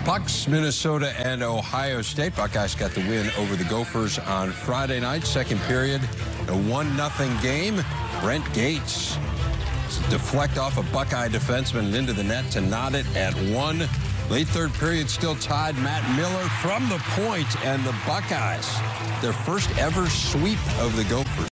Bucks, Minnesota, and Ohio State. Buckeyes got the win over the Gophers on Friday night. Second period, a 1-0 game. Brent Gates deflect off a Buckeye defenseman and into the net to knot it at 1. Late third period, still tied. Matt Miller from the point, and the Buckeyes, their first ever sweep of the Gophers.